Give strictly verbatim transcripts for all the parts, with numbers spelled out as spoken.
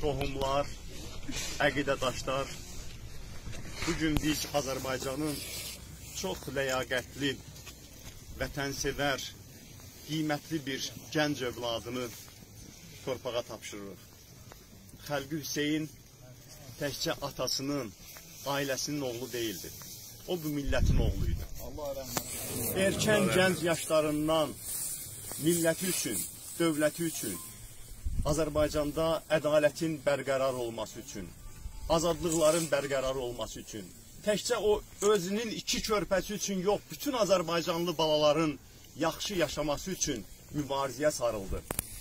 qohumlar, əqidədaşlar, bugün biz Azərbaycanın çox ləyaqətli, vətənsevər, qiymətli bir gənc övladını torpağa tapşırırıq. Xəlqi Hüseyin təkcə atasının, ailəsinin oğlu değildi. O bu millətin oğluydu. Erkən gənc yaşlarından milləti üçün, dövləti üçün, Azərbaycanda ədalətin bərqərar olması üçün, azadlıqların bərqərar olması üçün, təkcə o özünün iki körpəsi üçün yox, bütün Azərbaycanlı balaların yaxşı yaşaması üçün mübarizəyə sarıldı.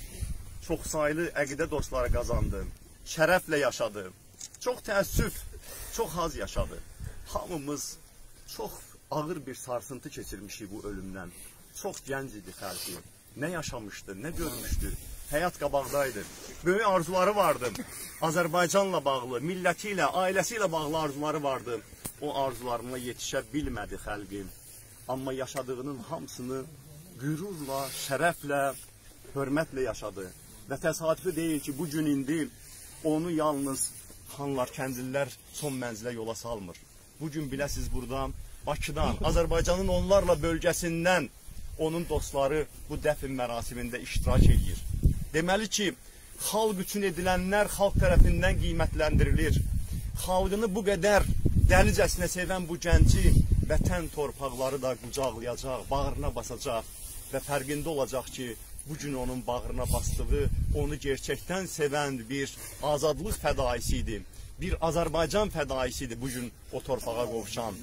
Çox saylı əqidə dostları qazandı, şərəflə yaşadı, çox təəssüf, çox az yaşadı. Hamımız çox ağır bir sarsıntı keçirmişik bu ölümdən. Çox gənc idi xəlqi. Nə yaşamışdı, nə görmüşdü. Həyat qabaqdaydı. Böyük arzuları vardı. Azərbaycanla bağlı, milləti ilə, ailəsi ilə bağlı arzuları vardı. O arzularına yetişə bilmədi xəlqin. Amma yaşadığının hamısını qürurla, şərəflə, hörmətlə yaşadı. Və təsadüfi deyil ki, bu gün indi onu yalnız xanlar, kəndlilər son mənzilə yola salmır. Bugün biləsiz burada Bakıdan, Azərbaycanın onlarla bölgəsindən onun dostları bu dəfn mərasimində iştirak edir. Deməli ki, xalq üçün edilənlər xalq tərəfindən qiymətləndirilir. Xalqını bu qədər dəlicəsinə sevən bu gənci vətən torpaqları da qucaqlayacaq, bağrına basacaq və fərqində olacaq ki, bugün onun bağrına basdığı, onu gerçəkdən sevən bir azadlıq fədaisi idi. Bir Azərbaycan fədaisi idi bugün o torpağa qovuşan.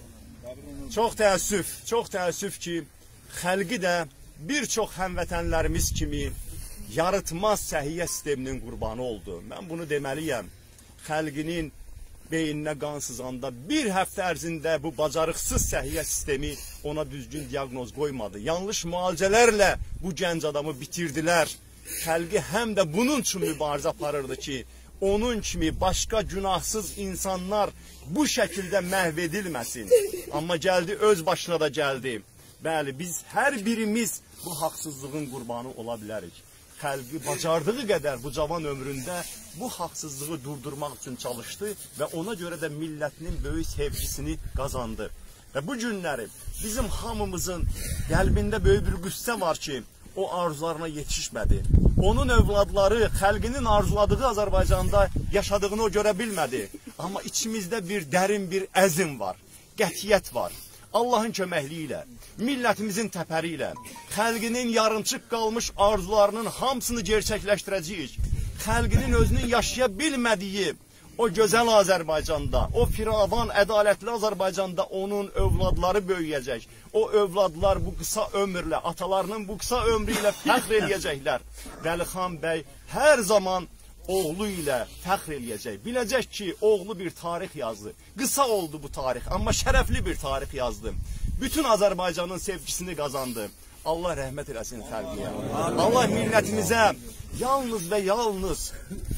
Çox təəssüf, çox təəssüf ki, xəlqi də bir çox həmvətənlərimiz kimi yarıtmaz səhiyyə sisteminin qurbanı oldu. Mən bunu deməliyəm. Xəlqinin beyninə qan sızanda bir həftə ərzində bu bacarıqsız səhiyyə sistemi ona düzgün diaqnoz qoymadı. Yanlış müalicələrlə bu gənc adamı bitirdilər. Xəlqi həm də bunun üçün mübarizə aparırdı ki, onun kimi başqa günahsız insanlar bu şəkildə məhv edilməsin. Amma gəldi, öz başına da gəldi. Bəli, biz hər birimiz bu haqsızlığın qurbanı ola bilərik. Xəlqi bacardığı qədər bu cavan ömründə bu haqsızlığı durdurmaq üçün çalışdı və ona görə də millətinin böyük sevgisini qazandı. Və bu günləri bizim hamımızın qəlbində böyük bir qüssə var ki, o arzularına yetişmədi. Onun övladları xəlqinin arzuladığı Azərbaycanda yaşadığını o görə bilmədi. Amma içimizdə bir dərin bir əzm var, qətiyyət var. Allahın köməkliyi ilə, millətimizin təpəri ilə, xəlqinin yarımçıq qalmış arzularının hamısını gerçəkləşdirəcəyik. Xəlqinin özünün yaşaya bilmədiyi o gözəl Azərbaycanda, o firavan, ədalətli Azərbaycanda onun övladları böyüyəcək. O övladlar bu qısa ömürlə, atalarının bu qısa ömrü ilə fəxr eləyəcəklər. Vəlixan bəy hər zaman oğlu ilə fəxr eləyəcək. Biləcək ki, oğlu bir tarix yazdı. Qısa oldu bu tarix, amma şərəfli bir tarix yazdı. Bütün Azərbaycanın sevgisini qazandı. Allah rəhmət eləsin xəlqiyə. Allah millətimizə yalnız və yalnız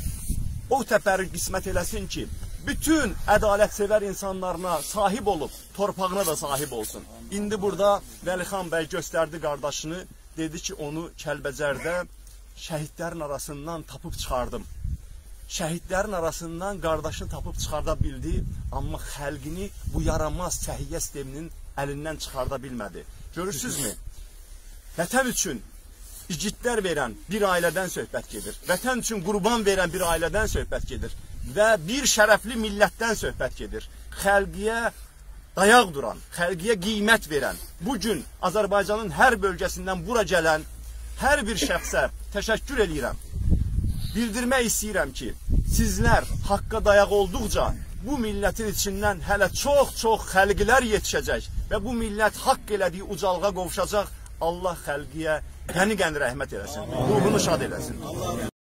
o təpəri qismət eləsin ki, bütün ədalətsevər insanlarına sahib olub, torpağına da sahib olsun. İndi burada Vəlixan bəy göstərdi qardaşını, dedi ki, onu Kəlbəcərdə şəhidlərin arasından tapıb çıxardım. Şəhidlərin arasından qardaşını tapıb çıxarda bildi, amma xəlqini bu yaramaz səhiyyə sisteminin əlindən çıxarda bilmədi. Görürsünüzmü? Vətən üçün igidlər verən bir ailədən söhbət gedir. Vətən üçün qurban verən bir ailədən söhbət gedir. Və bir şərəfli millətdən söhbət gedir. Xəlqiyə dayaq duran, xəlqiyə qiymət verən, bugün Azərbaycanın hər bölgəsindən bura gələn hər bir şəxsə təşəkkür edirəm. Bildirmək istəyirəm ki, sizlər haqqa dayaq olduqca bu millətin içindən hələ çox-çox xəlqilər yetişəcək və bu millət haqq elədiyi ucalığa qovuşacaq. Allah xəlqiyə qəni-qəni rəhmət eləsin, ruhunu şad eləsin.